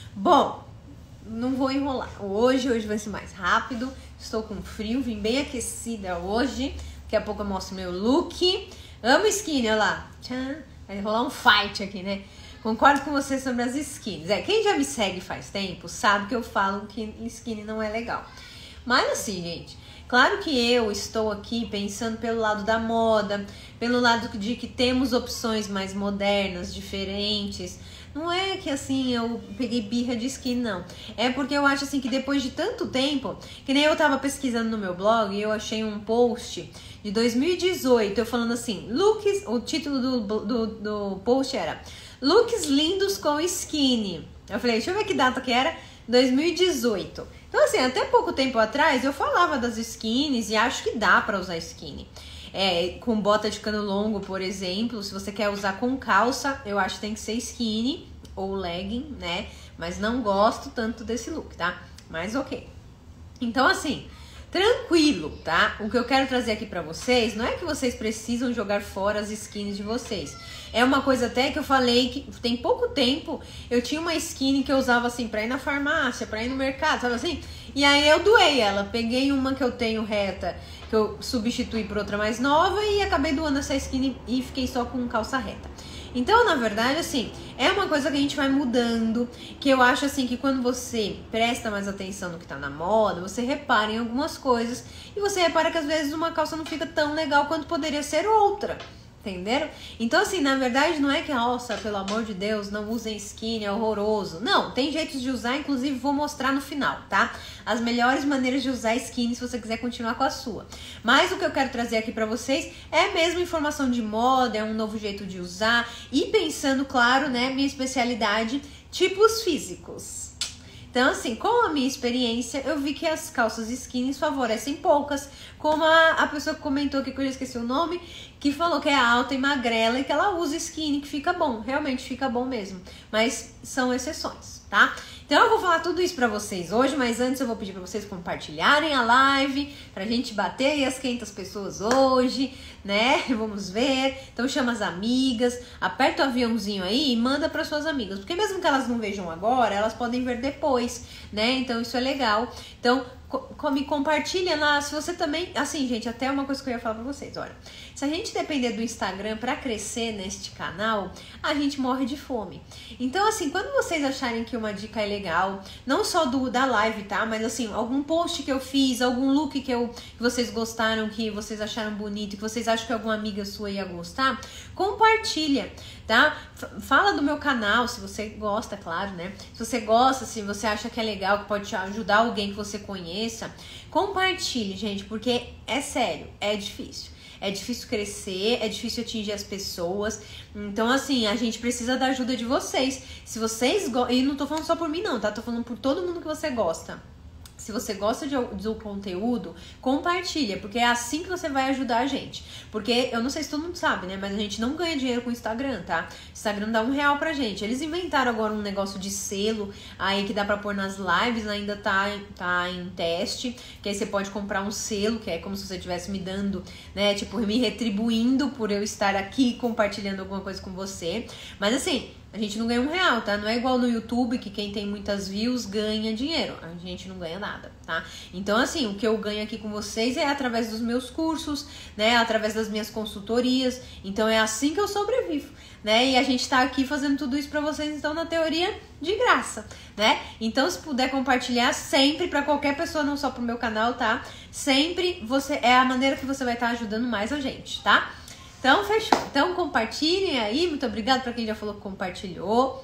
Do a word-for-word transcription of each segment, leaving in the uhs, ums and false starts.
Bom, não vou enrolar. Hoje, hoje vai ser mais rápido. Estou com frio, vim bem aquecida hoje. Daqui a pouco eu mostro meu look. Amo skinny, olha lá. Tchan. Vai rolar um fight aqui, né? Concordo com você sobre as skins. É, quem já me segue faz tempo sabe que eu falo que skinny não é legal. Mas assim, gente, claro que eu estou aqui pensando pelo lado da moda, pelo lado de que temos opções mais modernas, diferentes. Não é que assim eu peguei birra de skin, não. É porque eu acho assim que depois de tanto tempo, que nem eu tava pesquisando no meu blog e eu achei um post de dois mil e dezoito, eu falando assim, looks, o título do, do, do post era looks lindos com skinny. Eu falei, deixa eu ver que data que era, dois mil e dezoito. Então assim, até pouco tempo atrás eu falava das skins e acho que dá pra usar skinny. É, com bota de cano longo, por exemplo, se você quer usar com calça, eu acho que tem que ser skinny ou legging, né? Mas não gosto tanto desse look, tá? Mas ok. Então assim, tranquilo, tá? O que eu quero trazer aqui pra vocês não é que vocês precisam jogar fora as skins de vocês. É uma coisa até que eu falei que tem pouco tempo eu tinha uma skinny que eu usava assim pra ir na farmácia, pra ir no mercado, sabe assim? E aí eu doei ela, peguei uma que eu tenho reta, que eu substituí por outra mais nova e acabei doando essa skinny e fiquei só com calça reta. Então, na verdade, assim, é uma coisa que a gente vai mudando, que eu acho assim que quando você presta mais atenção no que tá na moda, você repara em algumas coisas e você repara que às vezes uma calça não fica tão legal quanto poderia ser outra. Entenderam? Então, assim, na verdade, não é que, nossa, pelo amor de Deus, não usem skinny, é horroroso. Não, tem jeitos de usar, inclusive vou mostrar no final, tá? As melhores maneiras de usar skinny se você quiser continuar com a sua. Mas o que eu quero trazer aqui pra vocês é mesmo informação de moda, é um novo jeito de usar e pensando, claro, né, minha especialidade, tipos físicos. Então, assim, com a minha experiência, eu vi que as calças skinny favorecem poucas, como a, a pessoa que comentou aqui, que eu já esqueci o nome, que falou que é alta e magrela e que ela usa skinny, que fica bom, realmente fica bom mesmo, mas são exceções, tá? Então eu vou falar tudo isso pra vocês hoje, mas antes eu vou pedir pra vocês compartilharem a live, pra gente bater aí as quinhentas pessoas hoje, né? Vamos ver. Então chama as amigas, aperta o aviãozinho aí e manda para suas amigas, porque mesmo que elas não vejam agora, elas podem ver depois, né? Então isso é legal. Então me compartilha lá, se você também, assim, gente, até uma coisa que eu ia falar pra vocês, olha, se a gente depender do Instagram pra crescer neste canal, a gente morre de fome. Então, assim, quando vocês acharem que uma dica é legal, não só do da live, tá, mas assim, algum post que eu fiz, algum look que, eu, que vocês gostaram, que vocês acharam bonito, que vocês acham que alguma amiga sua ia gostar, compartilha, tá? Fala do meu canal, se você gosta, claro, né? Se você gosta, se você acha que é legal, que pode ajudar alguém que você conheça, compartilhe, gente, porque é sério, é difícil. É difícil crescer, é difícil atingir as pessoas. Então, assim, a gente precisa da ajuda de vocês. Se vocês gostam, e não tô falando só por mim não, tá? Tô falando por todo mundo que você gosta. Se você gosta de, do conteúdo, compartilha, porque é assim que você vai ajudar a gente. Porque, eu não sei se todo mundo sabe, né? Mas a gente não ganha dinheiro com o Instagram, tá? O Instagram dá um real pra gente. Eles inventaram agora um negócio de selo aí que dá pra pôr nas lives, ainda tá, tá em teste. Que aí você pode comprar um selo, que é como se você estivesse me dando, né? Tipo, me retribuindo por eu estar aqui compartilhando alguma coisa com você. Mas assim, a gente não ganha um real, tá? Não é igual no YouTube, que quem tem muitas views ganha dinheiro. A gente não ganha nada, tá? Então, assim, o que eu ganho aqui com vocês é através dos meus cursos, né? Através das minhas consultorias. Então, é assim que eu sobrevivo, né? E a gente tá aqui fazendo tudo isso pra vocês, então, na teoria, de graça, né? Então, se puder compartilhar sempre pra qualquer pessoa, não só pro meu canal, tá? Sempre você é a maneira que você vai estar ajudando mais a gente, tá? Então, fechou. Então, compartilhem aí. Muito obrigada pra quem já falou que compartilhou.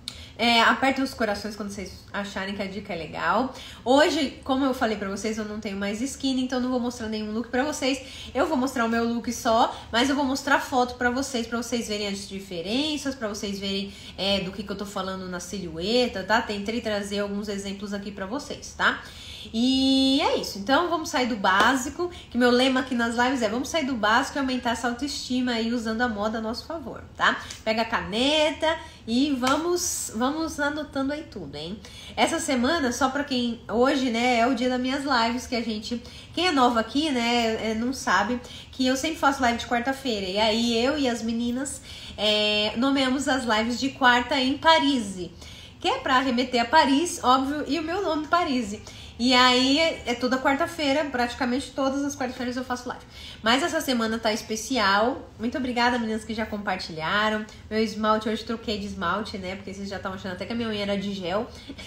É, apertem os corações quando vocês acharem que a dica é legal. Hoje, como eu falei pra vocês, eu não tenho mais skinny, então não vou mostrar nenhum look pra vocês. Eu vou mostrar o meu look só, mas eu vou mostrar foto pra vocês, pra vocês verem as diferenças, pra vocês verem é, do que, que eu tô falando na silhueta, tá? Tentei trazer alguns exemplos aqui pra vocês, tá? E é isso, então vamos sair do básico, que meu lema aqui nas lives é vamos sair do básico e aumentar essa autoestima aí usando a moda a nosso favor, tá? Pega a caneta e vamos, vamos anotando aí tudo, hein? Essa semana, só pra quem, hoje, né, é o dia das minhas lives, que a gente, quem é nova aqui, né, não sabe, que eu sempre faço live de quarta-feira, e aí eu e as meninas é, nomeamos as lives de quarta em Paris. que é pra remeter a Paris, óbvio, e o meu nome, Paris. E aí é toda quarta-feira, praticamente todas as quartas-feiras eu faço live. Mas essa semana tá especial. Muito obrigada, meninas, que já compartilharam. Meu esmalte, hoje troquei de esmalte, né? Porque vocês já estavam achando até que a minha unha era de gel.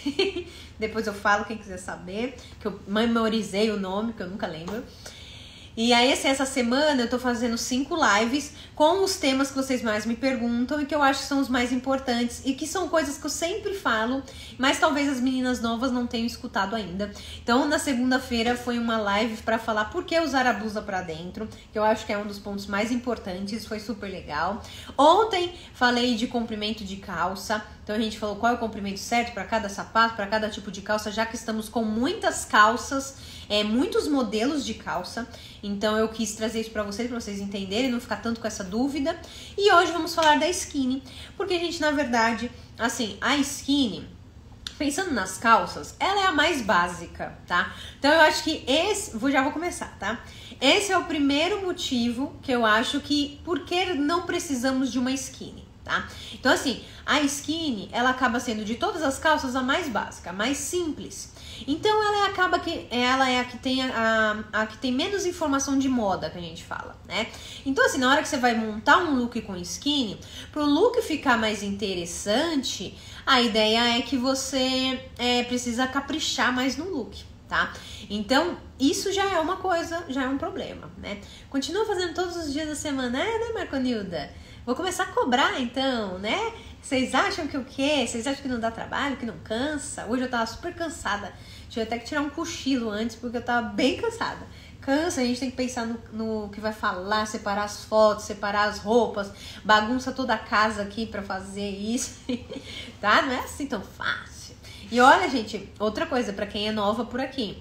Depois eu falo, quem quiser saber. Que eu memorizei o nome, que eu nunca lembro. E aí, assim, essa semana eu tô fazendo cinco lives com os temas que vocês mais me perguntam e que eu acho que são os mais importantes e que são coisas que eu sempre falo, mas talvez as meninas novas não tenham escutado ainda. Então, na segunda-feira foi uma live pra falar por que usar a blusa pra dentro, que eu acho que é um dos pontos mais importantes, foi super legal. Ontem falei de comprimento de calça, então a gente falou qual é o comprimento certo para cada sapato, para cada tipo de calça, já que estamos com muitas calças, é, muitos modelos de calça. Então eu quis trazer isso pra vocês, pra vocês entenderem, não ficar tanto com essa dúvida. E hoje vamos falar da skinny, porque a gente, na verdade, assim, a skinny, pensando nas calças, ela é a mais básica, tá? Então eu acho que esse, vou, já vou começar, tá? Esse é o primeiro motivo que eu acho que, por que não precisamos de uma skinny, tá? Então assim, a skinny, ela acaba sendo de todas as calças a mais básica, a mais simples. Então ela acaba que ela é a que tem a, a, a que tem menos informação de moda, que a gente fala, né? Então assim, na hora que você vai montar um look com skinny, pro look ficar mais interessante, a ideia é que você é, precisa caprichar mais no look, tá? Então isso já é uma coisa, já é um problema, né? Continua fazendo todos os dias da semana, é, né, Marconilda? Vou começar a cobrar então, né? Vocês acham que o quê? Vocês acham que não dá trabalho, que não cansa? Hoje eu tava super cansada. Tive até que tirar um cochilo antes, porque eu tava bem cansada. Cansa, a gente tem que pensar no, no que vai falar, separar as fotos, separar as roupas, bagunça toda a casa aqui pra fazer isso, tá? Não é assim tão fácil. E olha, gente, outra coisa, pra quem é nova por aqui.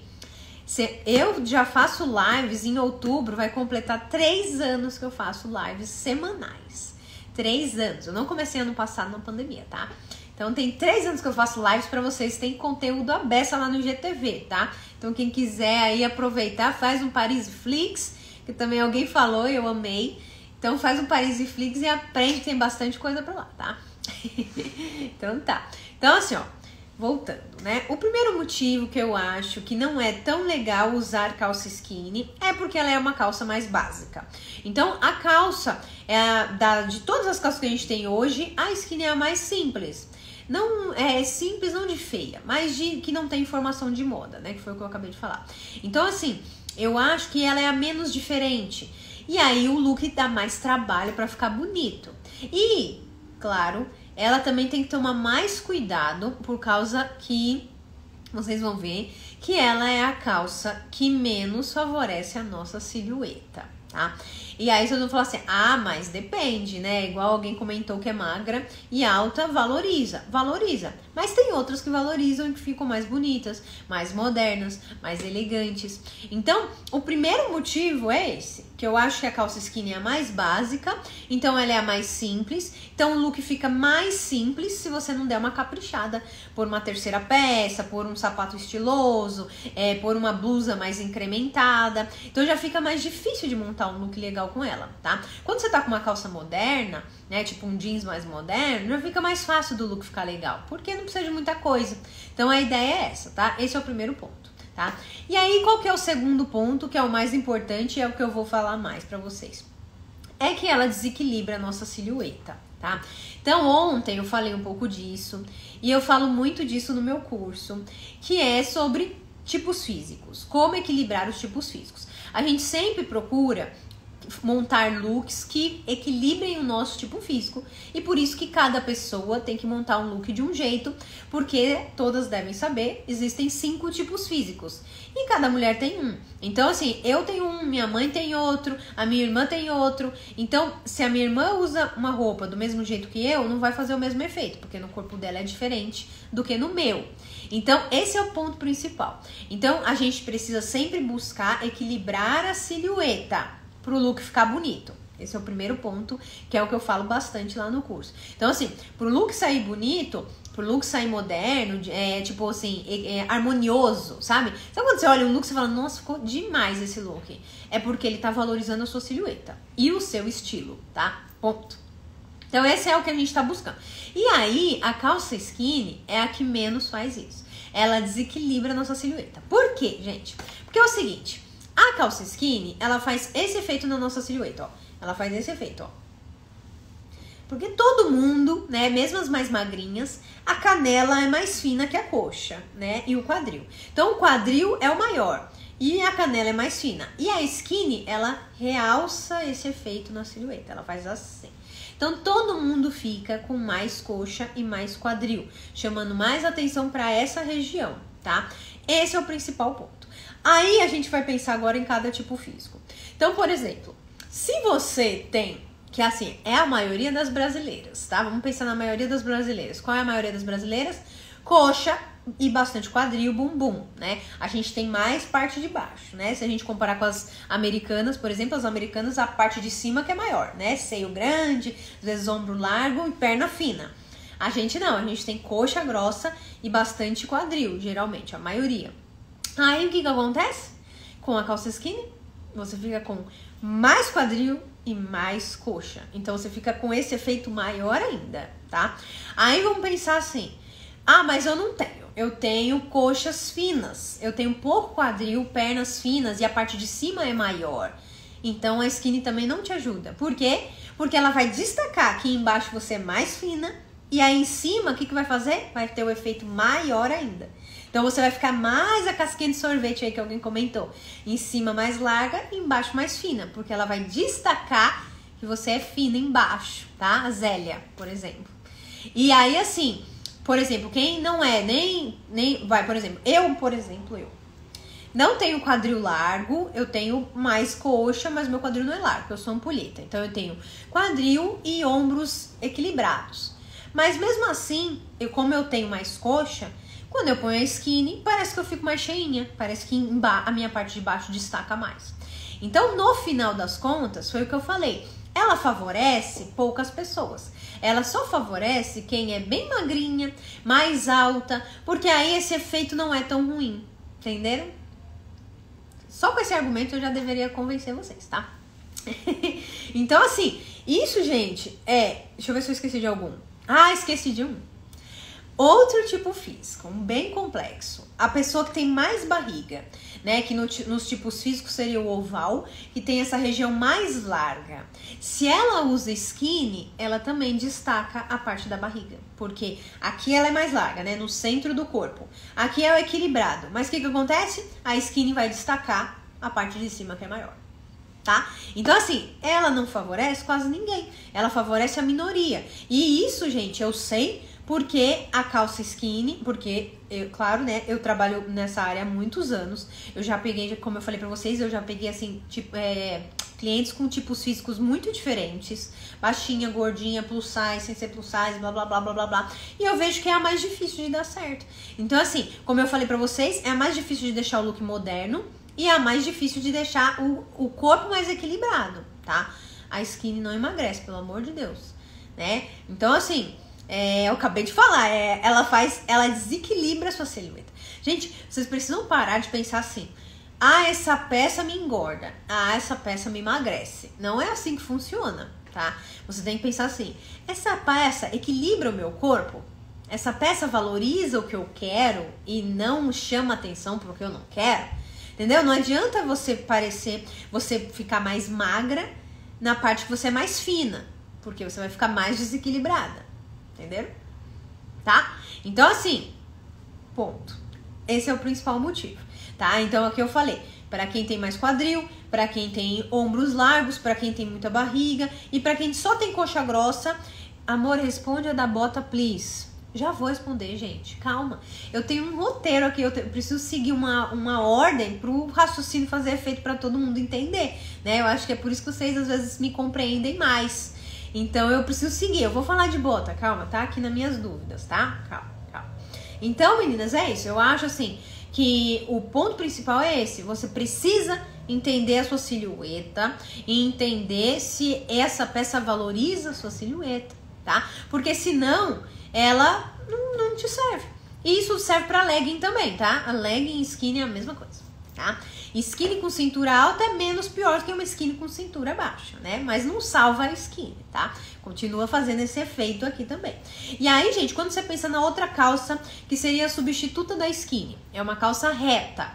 Eu já faço lives em outubro, vai completar três anos que eu faço lives semanais. Três anos. Eu não comecei ano passado na pandemia, tá? Então tem três anos que eu faço lives pra vocês. Tem conteúdo à beça lá no I G T V, tá? Então quem quiser aí aproveitar, faz um Parisflix, que também alguém falou e eu amei. Então faz um Parisflix e aprende, tem bastante coisa pra lá, tá? Então tá. Então assim, ó, voltando, né? O primeiro motivo que eu acho que não é tão legal usar calça skinny é porque ela é uma calça mais básica. Então, a calça, é, da, de todas as calças que a gente tem hoje, a skinny é a mais simples. Não é simples, não de feia, mas de que não tem informação de moda, né? Que foi o que eu acabei de falar. Então, assim, eu acho que ela é a menos diferente. E aí o look dá mais trabalho pra ficar bonito. E, claro, ela também tem que tomar mais cuidado por causa que vocês vão ver que ela é a calça que menos favorece a nossa silhueta, tá? E aí vocês vão falar assim, ah, mas depende, né? Igual alguém comentou que é magra e alta, valoriza. Valoriza. Mas tem outras que valorizam e que ficam mais bonitas, mais modernas, mais elegantes. Então, o primeiro motivo é esse, que eu acho que a calça skinny é a mais básica, então ela é a mais simples. Então o look fica mais simples se você não der uma caprichada por uma terceira peça, por um sapato estiloso, é, por uma blusa mais incrementada. Então já fica mais difícil de montar um look legal com ela, tá? Quando você tá com uma calça moderna, né, tipo um jeans mais moderno, já fica mais fácil do look ficar legal, porque não precisa de muita coisa. Então a ideia é essa, tá? Esse é o primeiro ponto, tá? E aí qual que é o segundo ponto, que é o mais importante e é o que eu vou falar mais pra vocês? É que ela desequilibra a nossa silhueta, tá? Então ontem eu falei um pouco disso e eu falo muito disso no meu curso, que é sobre tipos físicos, como equilibrar os tipos físicos. A gente sempre procura montar looks que equilibrem o nosso tipo físico e por isso que cada pessoa tem que montar um look de um jeito, porque todas devem saber, existem cinco tipos físicos e cada mulher tem um. Então assim, eu tenho um, minha mãe tem outro, a minha irmã tem outro. Então se a minha irmã usa uma roupa do mesmo jeito que eu, não vai fazer o mesmo efeito, porque no corpo dela é diferente do que no meu. Então esse é o ponto principal. Então a gente precisa sempre buscar equilibrar a silhueta pro look ficar bonito. Esse é o primeiro ponto, que é o que eu falo bastante lá no curso. Então, assim, pro look sair bonito, pro look sair moderno, é, tipo assim, é, é, harmonioso, sabe? Então, quando você olha um look, você fala, nossa, ficou demais esse look. É porque ele tá valorizando a sua silhueta e o seu estilo, tá? Ponto. Então esse é o que a gente tá buscando. E aí, a calça skinny é a que menos faz isso. Ela desequilibra a nossa silhueta. Por quê, gente? Porque é o seguinte, a calça skinny, ela faz esse efeito na nossa silhueta, ó. Ela faz esse efeito, ó. Porque todo mundo, né, mesmo as mais magrinhas, a canela é mais fina que a coxa, né, e o quadril. Então, o quadril é o maior e a canela é mais fina. E a skinny, ela realça esse efeito na silhueta, ela faz assim. Então, todo mundo fica com mais coxa e mais quadril, chamando mais atenção para essa região, tá? Esse é o principal ponto. Aí, a gente vai pensar agora em cada tipo físico. Então, por exemplo, se você tem, que assim, é a maioria das brasileiras, tá? Vamos pensar na maioria das brasileiras. Qual é a maioria das brasileiras? Coxa e bastante quadril, bumbum, né? A gente tem mais parte de baixo, né? Se a gente comparar com as americanas, por exemplo, as americanas, a parte de cima que é maior, né? Seio grande, às vezes ombro largo e perna fina. A gente não, a gente tem coxa grossa e bastante quadril, geralmente, a maioria. Aí, o que que acontece? Com a calça skinny, você fica com mais quadril e mais coxa. Então, você fica com esse efeito maior ainda, tá? Aí, vamos pensar assim, ah, mas eu não tenho. Eu tenho coxas finas, eu tenho pouco quadril, pernas finas e a parte de cima é maior. Então a skinny também não te ajuda. Por quê? Porque ela vai destacar que embaixo você é mais fina e aí em cima o que, que vai fazer? Vai ter o efeito maior ainda. Então você vai ficar mais a casquinha de sorvete aí que alguém comentou. Em cima mais larga e embaixo mais fina, porque ela vai destacar que você é fina embaixo, tá? A Zélia, por exemplo. E aí assim... Por exemplo, quem não é nem, nem... Vai, por exemplo, eu, por exemplo, eu. Não tenho quadril largo, eu tenho mais coxa, mas meu quadril não é largo, eu sou ampulheta. Então, eu tenho quadril e ombros equilibrados. Mas, mesmo assim, eu, como eu tenho mais coxa, quando eu ponho a skinny, parece que eu fico mais cheinha. Parece que a minha parte de baixo destaca mais. Então, no final das contas, foi o que eu falei. Ela favorece poucas pessoas. Ela só favorece quem é bem magrinha, mais alta, porque aí esse efeito não é tão ruim, entenderam? Só com esse argumento eu já deveria convencer vocês, tá? Então, assim, isso, gente, é... Deixa eu ver se eu esqueci de algum. Ah, esqueci de um. Outro tipo físico, um bem complexo. A pessoa que tem mais barriga, né? Que no, nos tipos físicos seria o oval, que tem essa região mais larga. Se ela usa skinny, ela também destaca a parte da barriga. Porque aqui ela é mais larga, né? No centro do corpo. Aqui é o equilibrado. Mas o que que acontece? A skinny vai destacar a parte de cima que é maior. Tá? Então, assim, ela não favorece quase ninguém. Ela favorece a minoria. E isso, gente, eu sei... Porque a calça skinny, porque, eu, claro, né, eu trabalho nessa área há muitos anos. Eu já peguei, como eu falei pra vocês, eu já peguei, assim, tipo, é, clientes com tipos físicos muito diferentes. Baixinha, gordinha, plus size, sem ser plus size, blá, blá, blá, blá, blá, blá. E eu vejo que é a mais difícil de dar certo. Então, assim, como eu falei pra vocês, é a mais difícil de deixar o look moderno e é a mais difícil de deixar o, o corpo mais equilibrado, tá? A skinny não emagrece, pelo amor de Deus, né? Então, assim... É, eu acabei de falar, é, ela faz, ela desequilibra a sua silhueta. Gente, vocês precisam parar de pensar assim, ah, essa peça me engorda, ah, essa peça me emagrece. Não é assim que funciona, tá? Você tem que pensar assim, essa peça equilibra o meu corpo? Essa peça valoriza o que eu quero e não chama atenção pro que eu não quero? Entendeu? Não adianta você parecer, você ficar mais magra na parte que você é mais fina, porque você vai ficar mais desequilibrada. Entenderam? Tá? Então, assim, ponto. Esse é o principal motivo, tá? Então, aqui eu falei, para quem tem mais quadril, para quem tem ombros largos, para quem tem muita barriga e para quem só tem coxa grossa, amor, responde a da bota, please. Já vou responder, gente. Calma. Eu tenho um roteiro aqui, eu te, preciso seguir uma, uma ordem pro raciocínio fazer efeito para todo mundo entender, né? Eu acho que é por isso que vocês, às vezes, me compreendem mais. Então, eu preciso seguir. Eu vou falar de bota, calma, tá? Aqui nas minhas dúvidas, tá? Calma, calma. Então, meninas, é isso. Eu acho, assim, que o ponto principal é esse. Você precisa entender a sua silhueta e entender se essa peça valoriza a sua silhueta, tá? Porque, senão, ela não, não te serve. E isso serve pra legging também, tá? A legging e skinny é a mesma coisa, tá? tá? Skinny com cintura alta é menos pior que uma skinny com cintura baixa, né? Mas não salva a skinny, tá? Continua fazendo esse efeito aqui também. E aí, gente, quando você pensa na outra calça, que seria a substituta da skinny, é uma calça reta.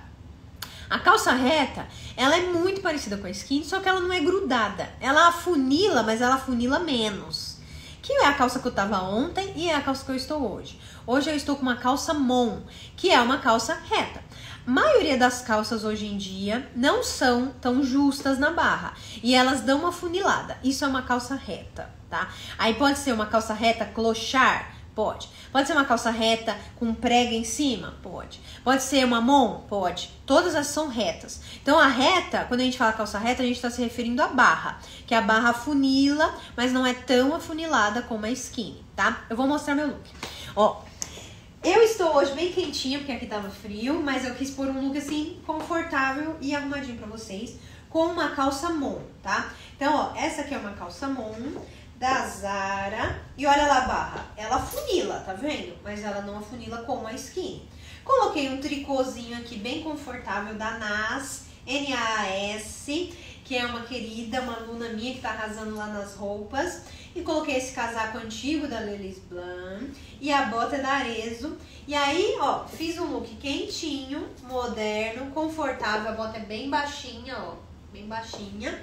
A calça reta, ela é muito parecida com a skinny, só que ela não é grudada. Ela afunila, mas ela afunila menos. Que é a calça que eu tava ontem e é a calça que eu estou hoje. Hoje eu estou com uma calça Mon, que é uma calça reta. A maioria das calças hoje em dia não são tão justas na barra e elas dão uma funilada. Isso é uma calça reta, tá? Aí pode ser uma calça reta clochard, pode. Pode ser uma calça reta com prega em cima, pode. Pode ser uma Mon, pode. Todas as são retas. Então a reta, quando a gente fala calça reta, a gente está se referindo à barra, que a barra afunila, mas não é tão afunilada como a skinny, tá? Eu vou mostrar meu look. Ó, eu estou hoje bem quentinha, porque aqui tava frio, mas eu quis pôr um look assim, confortável e arrumadinho pra vocês, com uma calça Mon, tá? Então, ó, essa aqui é uma calça Mon da Zara, e olha lá a barra, ela afunila, tá vendo? Mas ela não afunila como a skinny. Coloquei um tricôzinho aqui bem confortável da Nas, N A S, que é uma querida, uma aluna minha que tá arrasando lá nas roupas. E coloquei esse casaco antigo da Lelis Blanc e a bota da Arezzo. E aí, ó, fiz um look quentinho, moderno, confortável. A bota é bem baixinha, ó, bem baixinha.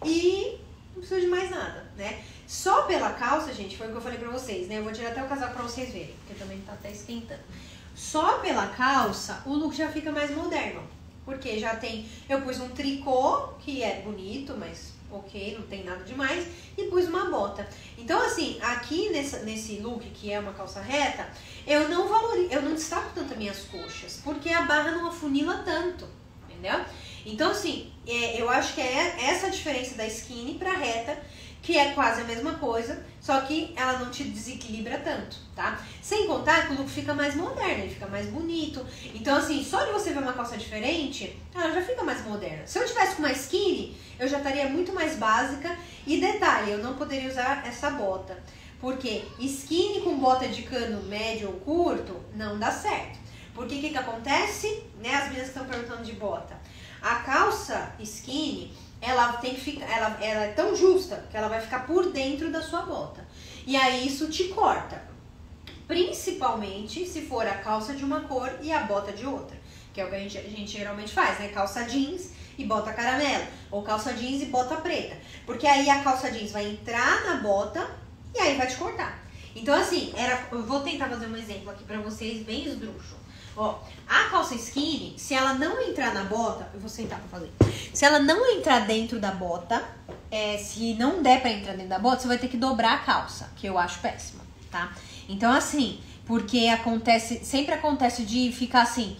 E não precisa de mais nada, né? Só pela calça, gente, foi o que eu falei pra vocês, né? Eu vou tirar até o casaco pra vocês verem, porque também tá até esquentando. Só pela calça, o look já fica mais moderno. Porque já tem... Eu pus um tricô, que é bonito, mas... ok, não tem nada demais, e pus uma bota. Então, assim, aqui nessa, nesse look, que é uma calça reta, eu não valorizo, eu não destaco tanto as minhas coxas, porque a barra não afunila tanto, entendeu? Então, assim, é, eu acho que é essa a diferença da skinny pra reta, que é quase a mesma coisa, só que ela não te desequilibra tanto, tá? Sem contar que o look fica mais moderno, ele fica mais bonito. Então, assim, só de você ver uma calça diferente, ela já fica mais moderna. Se eu tivesse com uma skinny, eu já estaria muito mais básica. E detalhe, eu não poderia usar essa bota, porque skinny com bota de cano médio ou curto não dá certo. Porque o que que acontece? Né, as meninas que estão perguntando de bota. A calça skinny, ela tem que ficar, ela, ela é tão justa que ela vai ficar por dentro da sua bota. E aí isso te corta. Principalmente se for a calça de uma cor e a bota de outra. Que é o que a gente, a gente geralmente faz, né? Calça jeans e bota caramelo. Ou calça jeans e bota preta. Porque aí a calça jeans vai entrar na bota e aí vai te cortar. Então assim, era, eu vou tentar fazer um exemplo aqui pra vocês bem esdrúxulo. Ó, a calça skinny, se ela não entrar na bota, eu vou sentar pra fazer. Se ela não entrar dentro da bota, é, se não der pra entrar dentro da bota, você vai ter que dobrar a calça, que eu acho péssimo, tá? Então assim, porque acontece, sempre acontece de ficar assim,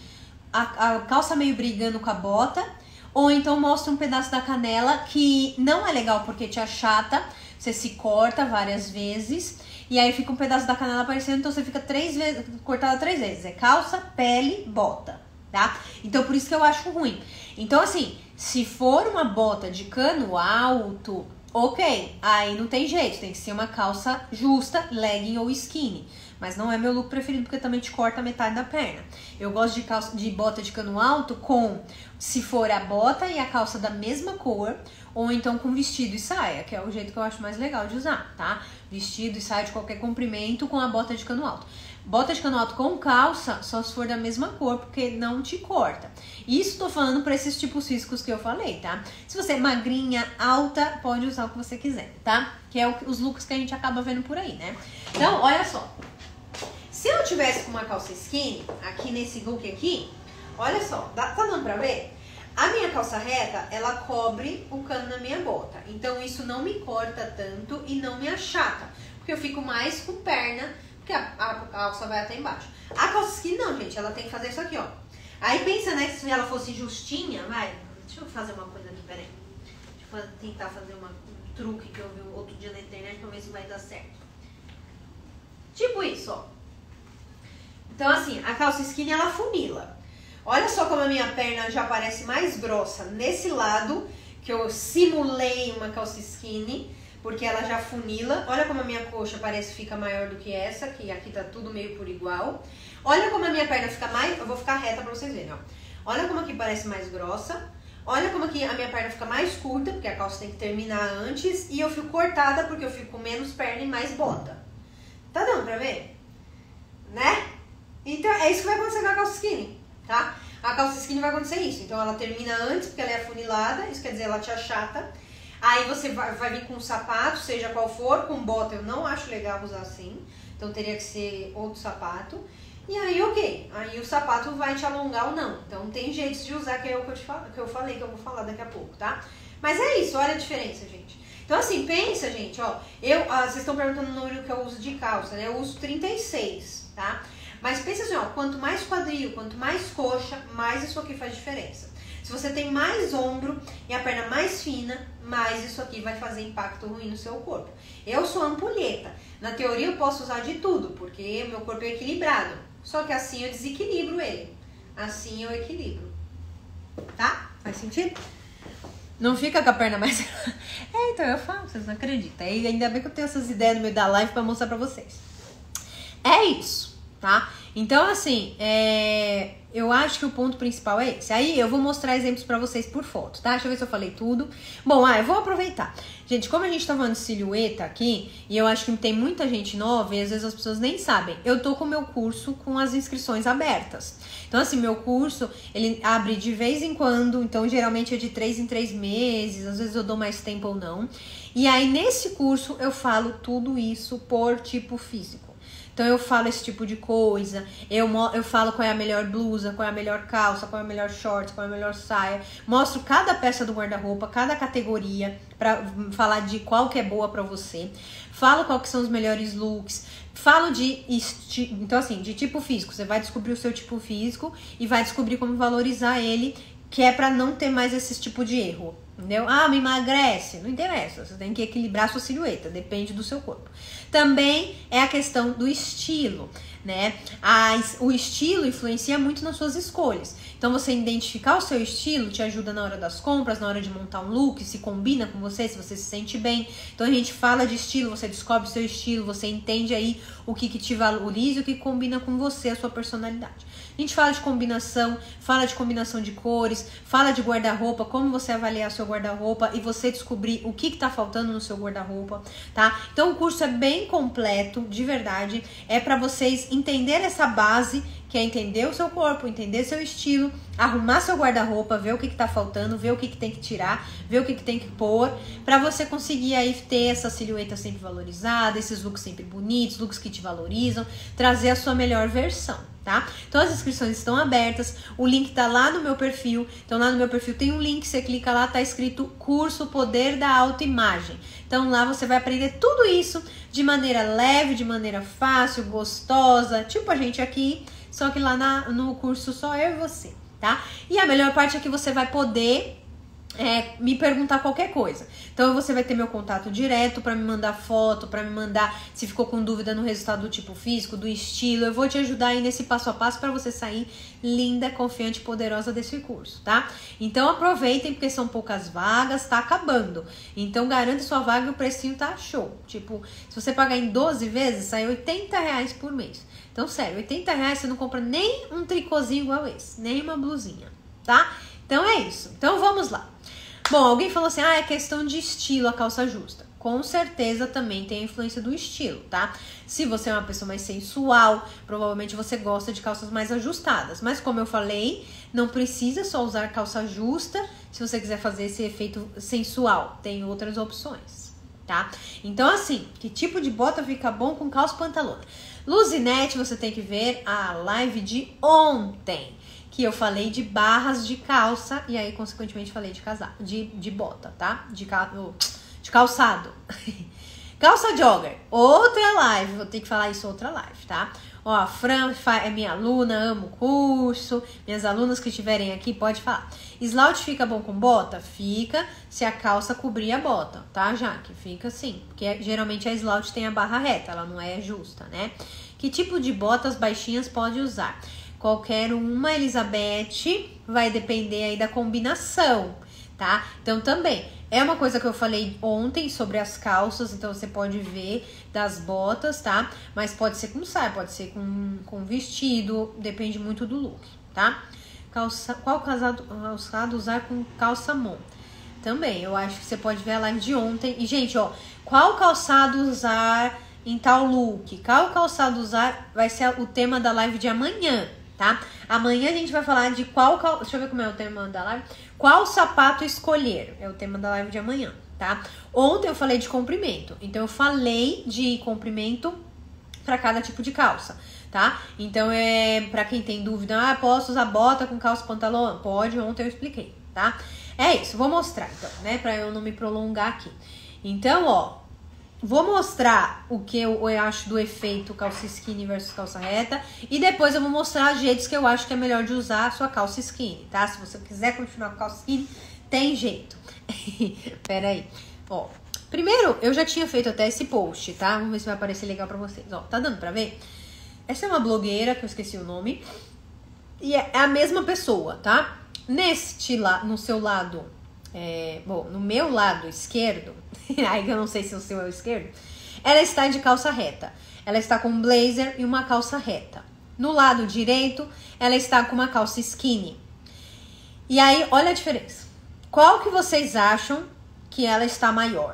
a, a calça meio brigando com a bota, ou então mostra um pedaço da canela que não é legal porque te achata, você se corta várias vezes. E aí fica um pedaço da canela aparecendo, então você fica três vezes, cortada três vezes. É calça, pele, bota, tá? Então por isso que eu acho ruim. Então assim, se for uma bota de cano alto, ok, aí não tem jeito, tem que ser uma calça justa, legging ou skinny. Mas não é meu look preferido porque também te corta a metade da perna. Eu gosto de, calça, de bota de cano alto com, se for a bota e a calça da mesma cor, ou então com vestido e saia, que é o jeito que eu acho mais legal de usar, tá? Vestido e saia de qualquer comprimento com a bota de cano alto. Bota de cano alto com calça, só se for da mesma cor, porque não te corta. Isso tô falando pra esses tipos físicos que eu falei, tá? Se você é magrinha, alta, pode usar o que você quiser, tá? Que é o, os looks que a gente acaba vendo por aí, né? Então, olha só. Se eu tivesse com uma calça skinny, aqui nesse look aqui, olha só, tá dando pra ver? A minha calça reta, ela cobre o cano na minha bota. Então isso não me corta tanto e não me achata. Porque eu fico mais com perna, porque a, a calça vai até embaixo. A calça skinny não, gente, ela tem que fazer isso aqui, ó. Aí pensa, né, que se ela fosse justinha, vai, deixa eu fazer uma coisa aqui, peraí. Deixa eu tentar fazer uma, um truque que eu vi outro dia na internet pra ver se vai dar certo. Tipo isso, ó. Então assim, a calça skinny, ela funila. Olha só como a minha perna já parece mais grossa nesse lado, que eu simulei uma calça skinny, porque ela já funila. Olha como a minha coxa parece que fica maior do que essa, que aqui tá tudo meio por igual. Olha como a minha perna fica mais... Eu vou ficar reta pra vocês verem, ó. Olha como aqui parece mais grossa. Olha como aqui a minha perna fica mais curta, porque a calça tem que terminar antes. E eu fico cortada, porque eu fico com menos perna e mais bota. Tá dando pra ver? Né? Então é isso que vai acontecer com a calça skinny, tá? A calça skinny vai acontecer isso. Então ela termina antes, porque ela é afunilada. Isso quer dizer, ela te achata. Aí você vai, vai vir com um sapato, seja qual for. Com bota eu não acho legal usar assim. Então teria que ser outro sapato. E aí, ok. Aí o sapato vai te alongar ou não. Então tem jeitos de usar, que é o que eu, te falo, que eu falei, que eu vou falar daqui a pouco, tá? Mas é isso, olha a diferença, gente. Então assim, pensa, gente, ó. Eu, ah, vocês estão perguntando o número que eu uso de calça, né? Eu uso trinta e seis, tá? Mas pensa assim, ó. Quanto mais quadril, quanto mais coxa, mais isso aqui faz diferença. Se você tem mais ombro e a perna mais fina, mais isso aqui vai fazer impacto ruim no seu corpo. Eu sou ampulheta. Na teoria eu posso usar de tudo, porque o meu corpo é equilibrado. Só que assim eu desequilibro ele. Assim eu equilibro. Tá? Faz sentido? Não fica com a perna mais... É, então eu falo, vocês não acreditam. E ainda bem que eu tenho essas ideias no meio da live pra mostrar pra vocês. É isso, tá? Então, assim, é... eu acho que o ponto principal é esse. Aí eu vou mostrar exemplos pra vocês por foto, tá? Deixa eu ver se eu falei tudo. Bom, ah, eu vou aproveitar. Gente, como a gente tá falando de silhueta aqui, e eu acho que tem muita gente nova e às vezes as pessoas nem sabem. Eu tô com o meu curso com as inscrições abertas. Então, assim, meu curso, ele abre de vez em quando. Então, geralmente é de três em três meses. Às vezes eu dou mais tempo ou não. E aí, nesse curso, eu falo tudo isso por tipo físico. Então eu falo esse tipo de coisa, eu, eu falo qual é a melhor blusa, qual é a melhor calça, qual é a melhor short, qual é a melhor saia. Mostro cada peça do guarda-roupa, cada categoria, pra falar de qual que é boa pra você. Falo qual que são os melhores looks. Falo de, então assim, de tipo físico. Você vai descobrir o seu tipo físico e vai descobrir como valorizar ele, que é pra não ter mais esse tipo de erro. Entendeu? Ah, me emagrece. Não interessa, você tem que equilibrar a sua silhueta, depende do seu corpo. Também é a questão do estilo, né? A, o estilo influencia muito nas suas escolhas. Então você identificar o seu estilo te ajuda na hora das compras, na hora de montar um look, se combina com você, se você se sente bem. Então a gente fala de estilo, você descobre o seu estilo, você entende aí o que, que te valoriza e o que combina com você, a sua personalidade. A gente fala de combinação, fala de combinação de cores, fala de guarda-roupa, como você avaliar seu guarda-roupa e você descobrir o que que tá faltando no seu guarda-roupa, tá? Então o curso é bem completo, de verdade, é para vocês entenderem essa base, que é entender o seu corpo, entender seu estilo, arrumar seu guarda-roupa, ver o que que tá faltando, ver o que que tem que tirar, ver o que que tem que pôr, para você conseguir aí ter essa silhueta sempre valorizada, esses looks sempre bonitos, looks que te valorizam, trazer a sua melhor versão. Tá? Então as inscrições estão abertas, o link tá lá no meu perfil, então lá no meu perfil tem um link, você clica lá, tá escrito Curso Poder da Autoimagem. Então lá você vai aprender tudo isso de maneira leve, de maneira fácil, gostosa, tipo a gente aqui, só que lá na, no curso só eu e você, tá? E a melhor parte é que você vai poder É, me perguntar qualquer coisa. Então você vai ter meu contato direto para me mandar foto, para me mandar se ficou com dúvida no resultado do tipo físico, do estilo. Eu vou te ajudar aí nesse passo a passo para você sair linda, confiante e poderosa desse curso, tá? Então aproveitem porque são poucas vagas, tá acabando. Então garante sua vaga e o precinho tá show. Tipo, se você pagar em doze vezes, sai oitenta reais por mês. Então sério, oitenta reais você não compra nem um tricôzinho igual esse, nem uma blusinha, tá? Então é isso. Então vamos lá. Bom, alguém falou assim, ah, é questão de estilo a calça justa. Com certeza também tem a influência do estilo, tá? Se você é uma pessoa mais sensual, provavelmente você gosta de calças mais ajustadas. Mas como eu falei, não precisa só usar calça justa se você quiser fazer esse efeito sensual. Tem outras opções, tá? Então assim, que tipo de bota fica bom com calça e pantalona? Luzinete, você tem que ver a live de ontem, que eu falei de barras de calça e aí, consequentemente, falei de, casa, de, de bota, tá? De, cal, de calçado. Calça jogger, outra live, vou ter que falar isso outra live, tá? Ó, a Fran é minha aluna, amo o curso. Minhas alunas que estiverem aqui, pode falar. Esmalte fica bom com bota? Fica, se a calça cobrir a bota, tá, Jaque? Fica sim, porque geralmente a esmalte tem a barra reta, ela não é justa, né? Que tipo de botas baixinhas pode usar? Qualquer uma, Elizabeth, vai depender aí da combinação, tá? Então também, é uma coisa que eu falei ontem sobre as calças, então você pode ver das botas, tá? Mas pode ser com saia, pode ser com, com vestido, depende muito do look, tá? calça, qual calçado, calçado usar com calça mon? Também, eu acho que você pode ver a live de ontem. E, gente, ó, qual calçado usar em tal look? Qual calçado usar vai ser o tema da live de amanhã, tá? Amanhã a gente vai falar de qual... Cal... Deixa eu ver como é o tema da live. Qual sapato escolher? É o tema da live de amanhã, tá? Ontem eu falei de comprimento. Então, eu falei de comprimento para cada tipo de calça, tá? Então, é para quem tem dúvida, ah, posso usar bota com calça e pantalão? Pode, ontem eu expliquei, tá? É isso, vou mostrar, então, né? Pra eu não me prolongar aqui. Então, ó, vou mostrar o que eu, eu acho do efeito calça skinny versus calça reta. E depois eu vou mostrar os jeitos que eu acho que é melhor de usar a sua calça skinny, tá? Se você quiser continuar com calça skinny, tem jeito. Pera aí. Ó, primeiro, eu já tinha feito até esse post, tá? Vamos ver se vai aparecer legal pra vocês. Ó, tá dando pra ver? Essa é uma blogueira, que eu esqueci o nome. E é a mesma pessoa, tá? Neste lá, no seu lado, é, bom, no meu lado esquerdo, aí eu não sei se o seu é o esquerdo, ela está de calça reta. Ela está com um blazer e uma calça reta. No lado direito, ela está com uma calça skinny. E aí, olha a diferença. Qual que vocês acham que ela está maior?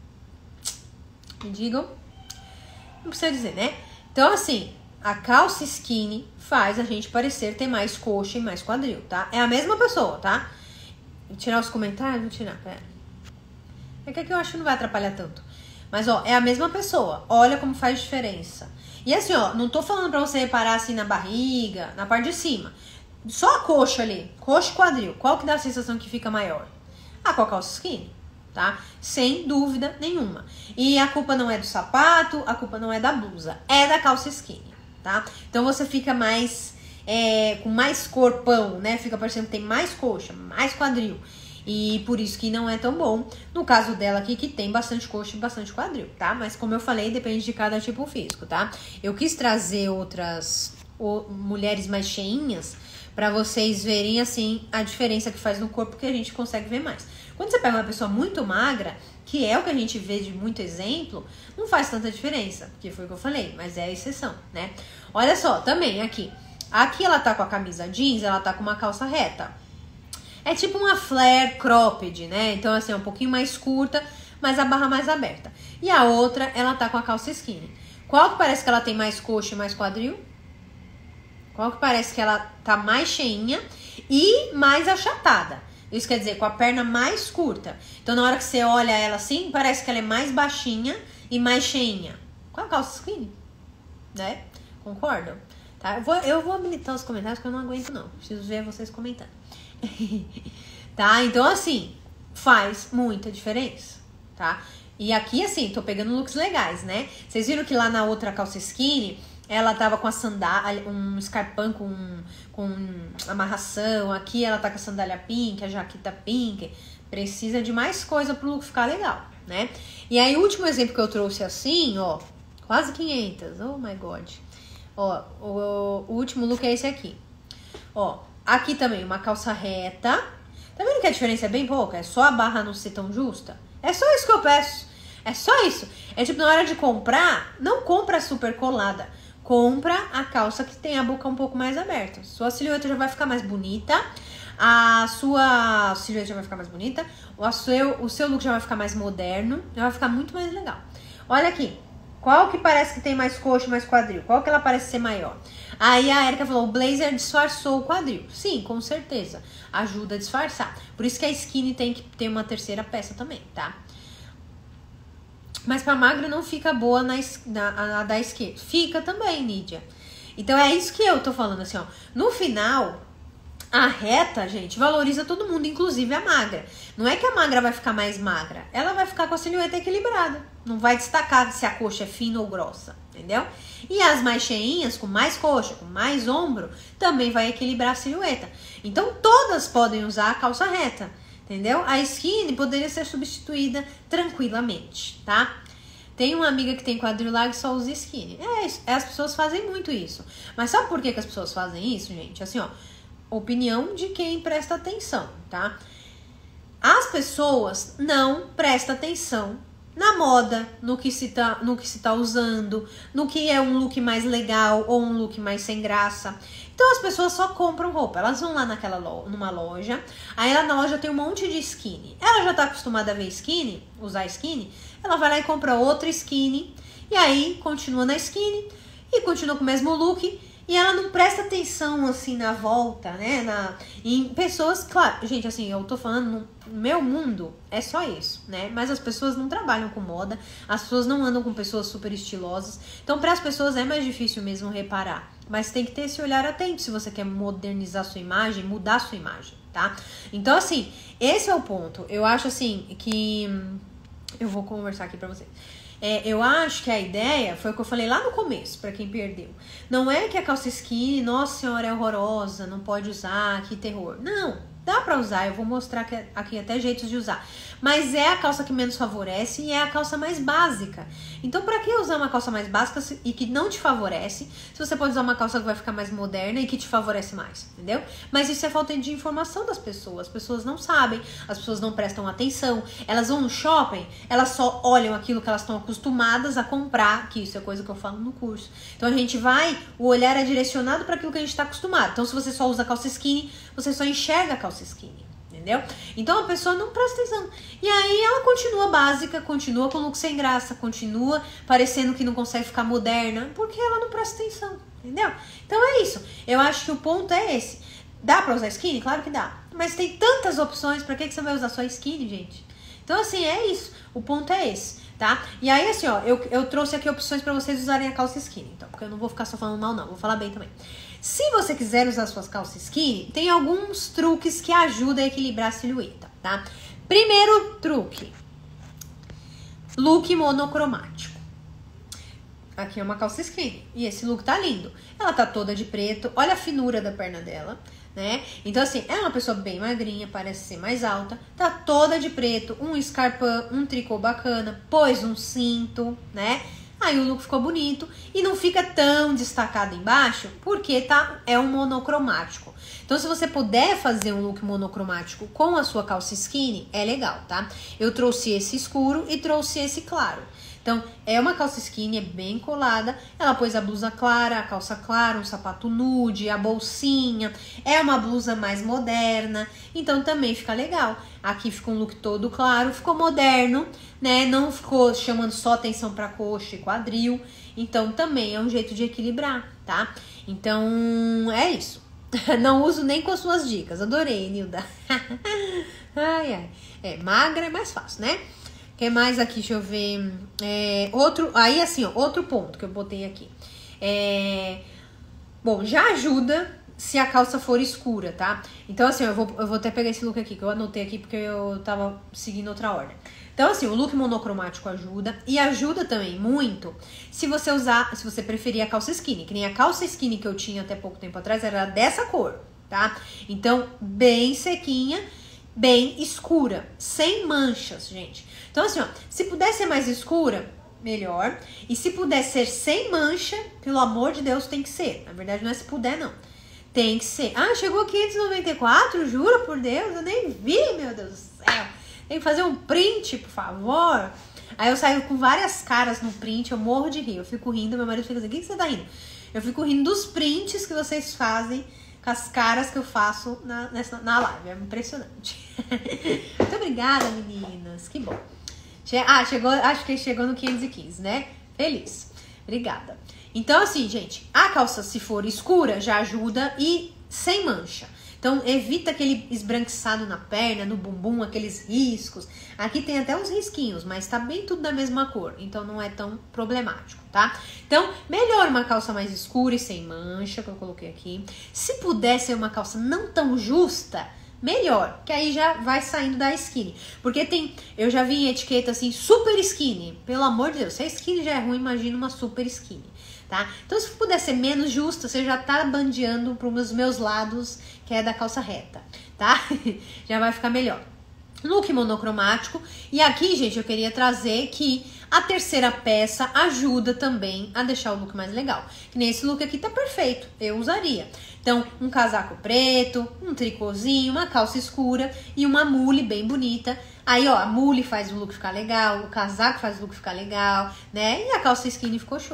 Me digam. Não precisa dizer, né? Então, assim, a calça skinny faz a gente parecer ter mais coxa e mais quadril, tá? É a mesma pessoa, tá? Vou tirar os comentários? Vou tirar, pera. É que aqui eu acho que não vai atrapalhar tanto. Mas, ó, é a mesma pessoa. Olha como faz diferença. E assim, ó, não tô falando pra você reparar assim na barriga, na parte de cima. Só a coxa ali, coxa e quadril. Qual que dá a sensação que fica maior? Ah, com a calça skinny, tá? Sem dúvida nenhuma. E a culpa não é do sapato, a culpa não é da blusa. É da calça skinny. Tá? Então você fica mais é, com mais corpão, né? Fica parecendo que tem mais coxa, mais quadril. E por isso que não é tão bom. No caso dela aqui, que tem bastante coxa e bastante quadril, tá? Mas como eu falei, depende de cada tipo físico, tá? Eu quis trazer outras o, mulheres mais cheinhas pra vocês verem, assim, a diferença que faz no corpo, que a gente consegue ver mais. Quando você pega uma pessoa muito magra, que é o que a gente vê de muito exemplo, não faz tanta diferença, porque foi o que eu falei, mas é a exceção, né? Olha só, também aqui. Aqui ela tá com a camisa jeans, ela tá com uma calça reta. É tipo uma flare cropped, né? Então, assim, é um pouquinho mais curta, mas a barra mais aberta. E a outra, ela tá com a calça skinny. Qual que parece que ela tem mais coxa e mais quadril? Qual que parece que ela tá mais cheinha e mais achatada? Isso quer dizer, com a perna mais curta. Então, na hora que você olha ela assim, parece que ela é mais baixinha e mais cheinha. Com a calça skinny, né? Concordam? Tá? Eu vou, eu vou habilitar os comentários, porque eu não aguento, não. Preciso ver vocês comentando. Tá? Então, assim, faz muita diferença, tá? E aqui, assim, tô pegando looks legais, né? Vocês viram que lá na outra calça skinny, ela tava com a sandália, um escarpão com, com amarração. Aqui ela tá com a sandália pink, a jaqueta pink. Precisa de mais coisa pro look ficar legal, né? E aí, o último exemplo que eu trouxe assim, ó, quase quinhentas, oh my god. Ó, o, o último look é esse aqui. Ó, aqui também uma calça reta. Tá vendo que a diferença é bem pouca? É só a barra não ser tão justa? É só isso que eu peço. É só isso. É tipo, na hora de comprar, não compra super colada. Compra a calça que tem a boca um pouco mais aberta. Sua silhueta já vai ficar mais bonita. A sua silhueta já vai ficar mais bonita. O seu, o seu look já vai ficar mais moderno. Já vai ficar muito mais legal. Olha aqui. Qual que parece que tem mais coxa e mais quadril? Qual que ela parece ser maior? Aí a Erika falou, o blazer disfarçou o quadril. Sim, com certeza. Ajuda a disfarçar. Por isso que a skinny tem que ter uma terceira peça também, tá? Mas pra magra não fica boa na, na, na da esquerda. Fica também, Nídia. Então é isso que eu tô falando, assim, ó. No final, a reta, gente, valoriza todo mundo, inclusive a magra. Não é que a magra vai ficar mais magra. Ela vai ficar com a silhueta equilibrada. Não vai destacar se a coxa é fina ou grossa, entendeu? E as mais cheinhas, com mais coxa, com mais ombro, também vai equilibrar a silhueta. Então todas podem usar a calça reta. Entendeu? A skinny poderia ser substituída tranquilamente, tá? Tem uma amiga que tem quadril largo e só usa skinny. É isso, as pessoas fazem muito isso. Mas sabe por que, que as pessoas fazem isso, gente? Assim, ó, opinião de quem presta atenção, tá? As pessoas não prestam atenção na moda, no que se tá, no que se tá usando, no que é um look mais legal ou um look mais sem graça. Então, Então as pessoas só compram roupa, elas vão lá naquela loja, numa loja, aí lá na loja tem um monte de skinny. Ela já tá acostumada a ver skinny, usar skinny, ela vai lá e compra outra skinny, e aí continua na skinny, e continua com o mesmo look, e ela não presta atenção, assim, na volta, né, na, em pessoas, claro, gente, assim, eu tô falando, no meu mundo é só isso, né, mas as pessoas não trabalham com moda, as pessoas não andam com pessoas super estilosas, então para as pessoas é mais difícil mesmo reparar, mas tem que ter esse olhar atento se você quer modernizar sua imagem, mudar sua imagem, tá? Então, assim, esse é o ponto, eu acho, assim, que, eu vou conversar aqui pra vocês. É, eu acho que a ideia foi o que eu falei lá no começo, pra quem perdeu. Não é que a calça skinny, nossa senhora, é horrorosa, não pode usar, que terror. Não, dá pra usar, eu vou mostrar aqui, aqui até jeitos de usar. Mas é a calça que menos favorece e é a calça mais básica. Então, pra que usar uma calça mais básica e que não te favorece, se você pode usar uma calça que vai ficar mais moderna e que te favorece mais, entendeu? Mas isso é falta de informação das pessoas. As pessoas não sabem, as pessoas não prestam atenção. Elas vão no shopping, elas só olham aquilo que elas estão acostumadas a comprar, que isso é coisa que eu falo no curso. Então, a gente vai, o olhar é direcionado para aquilo que a gente está acostumado. Então, se você só usa calça skinny, você só enxerga a calça skinny. Entendeu? Então a pessoa não presta atenção. E aí ela continua básica, continua com look sem graça, continua parecendo que não consegue ficar moderna, porque ela não presta atenção. Entendeu? Então é isso. Eu acho que o ponto é esse. Dá pra usar skinny? Claro que dá. Mas tem tantas opções, pra que, que você vai usar só skinny, gente? Então assim, é isso. O ponto é esse, tá? E aí assim, ó, eu, eu trouxe aqui opções pra vocês usarem a calça skinny. Então, porque eu não vou ficar só falando mal não, vou falar bem também. Se você quiser usar suas calças skinny, tem alguns truques que ajudam a equilibrar a silhueta, tá? Primeiro truque, look monocromático. Aqui é uma calça skinny e esse look tá lindo. Ela tá toda de preto, olha a finura da perna dela, né? Então assim, é uma pessoa bem magrinha, parece ser mais alta, tá toda de preto, um escarpão, um tricô bacana, pôs um cinto, né? Aí o look ficou bonito e não fica tão destacado embaixo, porque tá, é um monocromático. Então, se você puder fazer um look monocromático com a sua calça skinny, é legal, tá? Eu trouxe esse escuro e trouxe esse claro. Então, é uma calça skinny, é bem colada. Ela pôs a blusa clara, a calça clara, um sapato nude, a bolsinha. É uma blusa mais moderna, então também fica legal. Aqui ficou um look todo claro, ficou moderno, né? Não ficou chamando só atenção pra coxa e quadril. Então, também é um jeito de equilibrar, tá? Então, é isso. Não uso nem com as suas dicas. Adorei, Nilda. Ai, ai. É, magra é mais fácil, né? O que mais aqui? Deixa eu ver. É, outro, aí, assim, ó, outro ponto que eu botei aqui. É, bom, já ajuda se a calça for escura, tá? Então, assim, eu vou, eu vou até pegar esse look aqui, que eu anotei aqui porque eu tava seguindo outra ordem. Então, assim, o look monocromático ajuda. E ajuda também muito se você usar, se você preferir a calça skinny. Que nem a calça skinny que eu tinha até pouco tempo atrás era dessa cor, tá? Então, bem sequinha, bem escura, sem manchas, gente. Então, assim, ó, se puder ser mais escura, melhor. E se puder ser sem mancha, pelo amor de Deus, tem que ser. Na verdade, não é se puder, não. Tem que ser. Ah, chegou quinhentos e noventa e quatro? Juro por Deus, eu nem vi, meu Deus do céu. Tem que fazer um print, por favor. Aí eu saio com várias caras no print, eu morro de rir. Eu fico rindo, meu marido fica assim, o que, que você tá rindo? Eu fico rindo dos prints que vocês fazem com as caras que eu faço na, nessa, na live. É impressionante. Muito obrigada, meninas. Que bom. Ah, chegou, acho que chegou no quinhentos e quinze, né? Feliz. Obrigada. Então, assim, gente, a calça, se for escura, já ajuda e sem mancha. Então, evita aquele esbranquiçado na perna, no bumbum, aqueles riscos. Aqui tem até uns risquinhos, mas tá bem tudo da mesma cor. Então, não é tão problemático, tá? Então, melhor uma calça mais escura e sem mancha, que eu coloquei aqui. Se puder ser uma calça não tão justa, melhor, que aí já vai saindo da skinny. Porque tem, eu já vi em etiqueta assim, super skinny. Pelo amor de Deus, se a skinny já é ruim, imagina uma super skinny, tá? Então, se puder ser menos justa, você já tá bandeando para os meus lados, que é da calça reta, tá? Já vai ficar melhor. Look monocromático. E aqui, gente, eu queria trazer que a terceira peça ajuda também a deixar o look mais legal. Que nem esse look aqui tá perfeito, eu usaria. Então, um casaco preto, um tricôzinho, uma calça escura e uma mule bem bonita. Aí, ó, a mule faz o look ficar legal, o casaco faz o look ficar legal, né? E a calça skinny ficou show.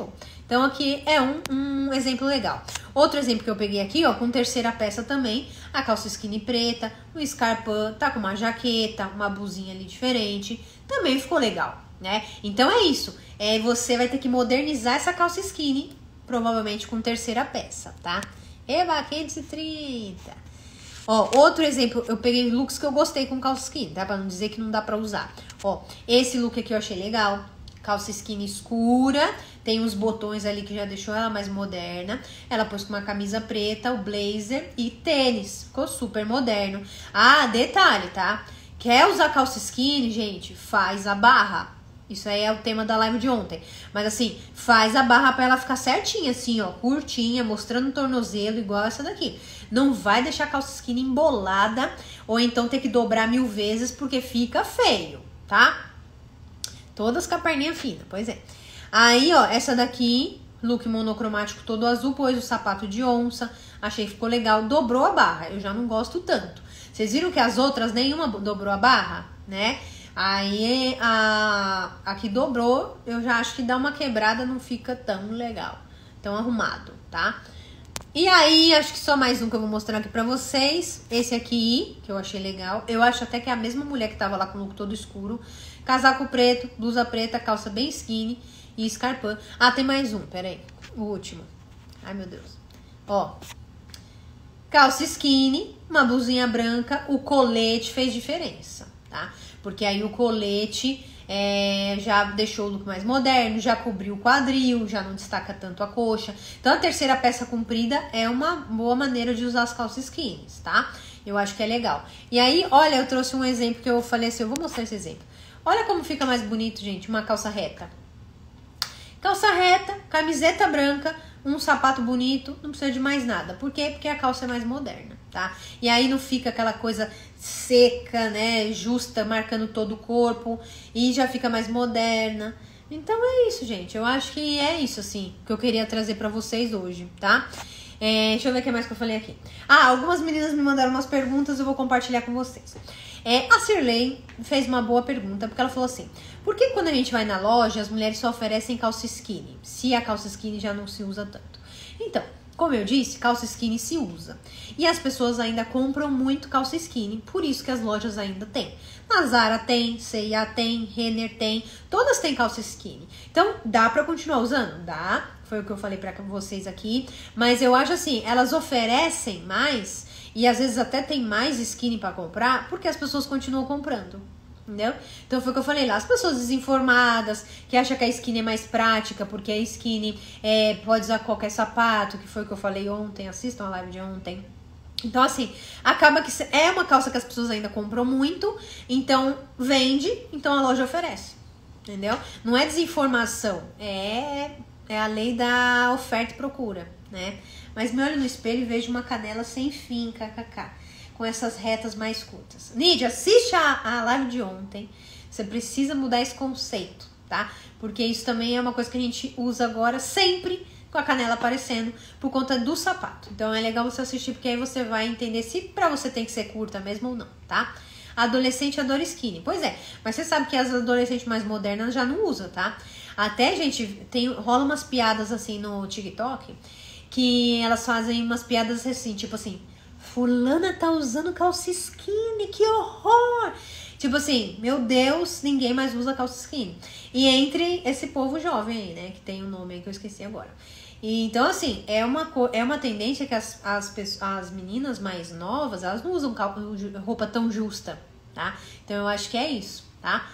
Então aqui é um, um exemplo legal. Outro exemplo que eu peguei aqui, ó, com terceira peça também, a calça skinny preta, um escarpão, tá com uma jaqueta, uma blusinha ali diferente, também ficou legal, né? Então é isso, é, você vai ter que modernizar essa calça skinny, provavelmente com terceira peça, tá? Eba, quinhentos e trinta. Ó, outro exemplo, eu peguei looks que eu gostei com calça skinny, tá? Pra não dizer que não dá pra usar. Ó, esse look aqui eu achei legal. Calça skinny escura, tem uns botões ali que já deixou ela mais moderna. Ela pôs com uma camisa preta, o blazer e tênis. Ficou super moderno. Ah, detalhe, tá? Quer usar calça skinny, gente? Faz a barra. Isso aí é o tema da live de ontem. Mas assim, faz a barra pra ela ficar certinha, assim, ó, curtinha, mostrando o tornozelo, igual essa daqui. Não vai deixar a calça skinny embolada, ou então ter que dobrar mil vezes, porque fica feio, tá? Todas com a perninha fina, pois é. Aí, ó, essa daqui, look monocromático todo azul, pôs o sapato de onça, achei que ficou legal, dobrou a barra, eu já não gosto tanto. Vocês viram que as outras, nenhuma dobrou a barra, né? Aí, a, a que dobrou, eu já acho que dá uma quebrada, não fica tão legal, tão arrumado, tá? E aí, acho que só mais um que eu vou mostrar aqui pra vocês. Esse aqui, que eu achei legal. Eu acho até que é a mesma mulher que tava lá com o look todo escuro. Casaco preto, blusa preta, calça bem skinny e escarpão. Ah, tem mais um, peraí. O último. Ai, meu Deus. Ó. Calça skinny, uma blusinha branca. O colete fez diferença, tá? Porque aí o colete é, já deixou o look mais moderno, já cobriu o quadril, já não destaca tanto a coxa. Então a terceira peça comprida é uma boa maneira de usar as calças skinny, tá? Eu acho que é legal. E aí, olha, eu trouxe um exemplo que eu falei assim, eu vou mostrar esse exemplo. Olha como fica mais bonito, gente, uma calça reta. Calça reta, camiseta branca, um sapato bonito, não precisa de mais nada. Por quê? Porque a calça é mais moderna, tá? E aí não fica aquela coisa seca, né, justa, marcando todo o corpo, e já fica mais moderna. Então é isso, gente. Eu acho que é isso, assim, que eu queria trazer pra vocês hoje, tá? É, deixa eu ver o que mais que eu falei aqui. Ah, algumas meninas me mandaram umas perguntas, eu vou compartilhar com vocês. É, a Cirlei fez uma boa pergunta, porque ela falou assim: por que quando a gente vai na loja, as mulheres só oferecem calça skinny, se a calça skinny já não se usa tanto? Então, como eu disse, calça skinny se usa. E as pessoas ainda compram muito calça skinny, por isso que as lojas ainda têm. A Zara tem, C e A tem, Renner tem, todas têm calça skinny. Então, dá pra continuar usando? Dá, foi o que eu falei pra vocês aqui. Mas eu acho assim, elas oferecem mais, e às vezes até tem mais skinny pra comprar, porque as pessoas continuam comprando. Entendeu? Então foi o que eu falei lá, as pessoas desinformadas, que acham que a skinny é mais prática, porque a skinny é, pode usar qualquer sapato, que foi o que eu falei ontem, assistam a live de ontem. Então assim, acaba que é uma calça que as pessoas ainda compram muito, então vende, então a loja oferece, entendeu? Não é desinformação, é, é a lei da oferta e procura, né? Mas me olho no espelho e vejo uma canela sem fim, kkk. Com essas retas mais curtas. Nídia, assiste a, a live de ontem. Você precisa mudar esse conceito, tá? Porque isso também é uma coisa que a gente usa agora sempre com a canela aparecendo por conta do sapato. Então é legal você assistir, porque aí você vai entender se pra você tem que ser curta mesmo ou não, tá? Adolescente adora skinny. Pois é, mas você sabe que as adolescentes mais modernas já não usam, tá? Até, gente, tem, rola umas piadas assim no TikTok, que elas fazem umas piadas assim, tipo assim: fulana tá usando calça skinny, que horror! Tipo assim, meu Deus, ninguém mais usa calça skinny. E entre esse povo jovem aí, né, que tem um nome aí que eu esqueci agora. E, então, assim, é uma, é uma tendência que as, as, as meninas mais novas, elas não usam roupa tão justa, tá? Então eu acho que é isso, tá?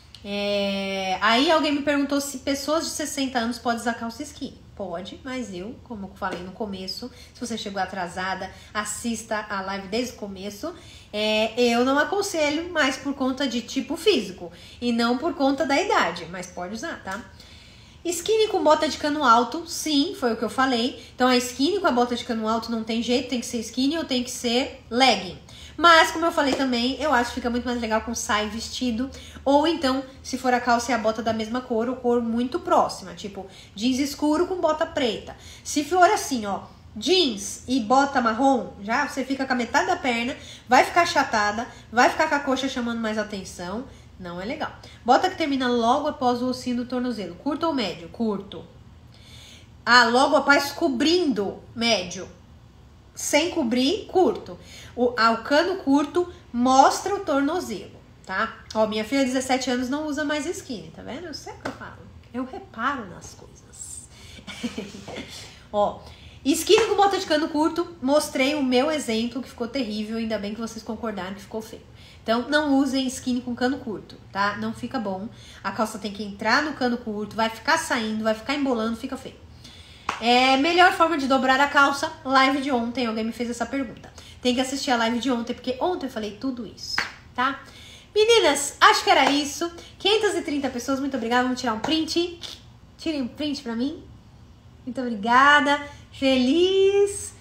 É, aí alguém me perguntou se pessoas de sessenta anos podem usar calça skinny. Pode, mas eu, como eu falei no começo, se você chegou atrasada, assista a live desde o começo. É, eu não aconselho mais por conta de tipo físico e não por conta da idade, mas pode usar, tá? Skinny com bota de cano alto, sim, foi o que eu falei. Então a skinny com a bota de cano alto não tem jeito, tem que ser skinny ou tem que ser legging. Mas, como eu falei também, eu acho que fica muito mais legal com saia e vestido. Ou então, se for a calça e a bota da mesma cor, ou cor muito próxima. Tipo, jeans escuro com bota preta. Se for assim, ó, jeans e bota marrom, já você fica com a metade da perna, vai ficar achatada, vai ficar com a coxa chamando mais atenção. Não é legal. Bota que termina logo após o ossinho do tornozelo. Curto ou médio? Curto. Ah, logo após cobrindo, médio. Sem cobrir, curto. O, ah, o cano curto mostra o tornozelo, tá? Ó, minha filha de dezessete anos não usa mais skinny, tá vendo? Eu sei o que eu falo. Eu reparo nas coisas. Ó, skinny com bota de cano curto, mostrei o meu exemplo que ficou terrível, ainda bem que vocês concordaram que ficou feio. Então, não usem skinny com cano curto, tá? Não fica bom. A calça tem que entrar no cano curto, vai ficar saindo, vai ficar embolando, fica feio. É, melhor forma de dobrar a calça, live de ontem, alguém me fez essa pergunta. Tem que assistir a live de ontem, porque ontem eu falei tudo isso, tá? Meninas, acho que era isso. quinhentas e trinta pessoas, muito obrigada. Vamos tirar um print. Tirem um print pra mim. Muito obrigada. Feliz.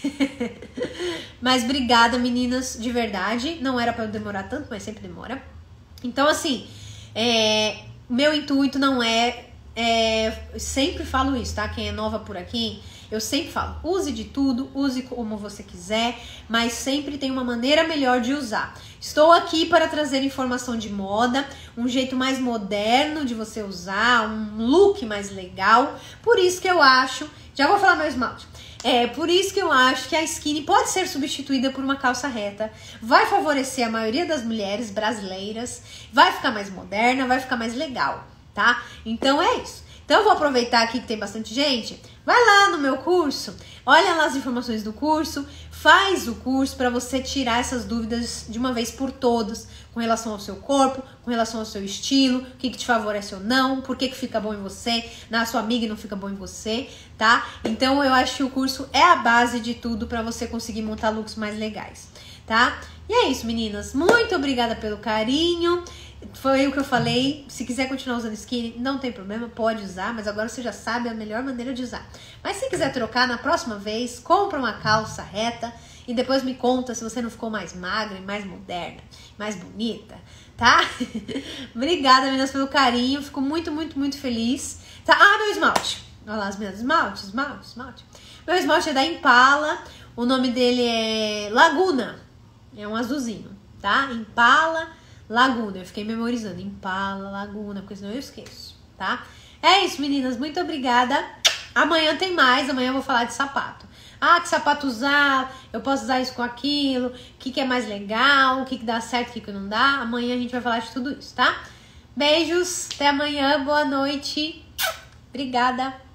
Mas obrigada, meninas, de verdade. Não era pra eu demorar tanto, mas sempre demora. Então, assim, é, meu intuito não é... É, sempre falo isso, tá? Quem é nova por aqui, eu sempre falo, use de tudo, use como você quiser, mas sempre tem uma maneira melhor de usar. Estou aqui para trazer informação de moda, um jeito mais moderno de você usar, um look mais legal. Por isso que eu acho, já vou falar meu esmalte. É, por isso que eu acho que a skinny pode ser substituída por uma calça reta. Vai favorecer a maioria das mulheres brasileiras, vai ficar mais moderna, vai ficar mais legal. Tá? Então é isso. Então eu vou aproveitar aqui que tem bastante gente. Vai lá no meu curso, olha lá as informações do curso, faz o curso para você tirar essas dúvidas de uma vez por todas com relação ao seu corpo, com relação ao seu estilo, o que, que te favorece ou não, por que, que fica bom em você, na sua amiga e não fica bom em você, tá? Então eu acho que o curso é a base de tudo para você conseguir montar looks mais legais, tá? E é isso, meninas. Muito obrigada pelo carinho. Foi o que eu falei, se quiser continuar usando skinny, não tem problema, pode usar, mas agora você já sabe a melhor maneira de usar. Mas se quiser trocar, na próxima vez, compra uma calça reta e depois me conta se você não ficou mais magra e mais moderna, mais bonita, tá? Obrigada, meninas, pelo carinho, fico muito, muito, muito feliz. Tá? Ah, meu esmalte. Olha lá as minhas esmalte, esmalte, esmalte. Meu esmalte é da Impala, o nome dele é Laguna, é um azulzinho, tá? Impala Laguna, eu fiquei memorizando, Impala, Laguna, porque senão eu esqueço, tá? É isso, meninas, muito obrigada. Amanhã tem mais, amanhã eu vou falar de sapato. Ah, que sapato usar, eu posso usar isso com aquilo, o que, que é mais legal, o que, que dá certo, o que, que não dá. Amanhã a gente vai falar de tudo isso, tá? Beijos, até amanhã, boa noite. Obrigada.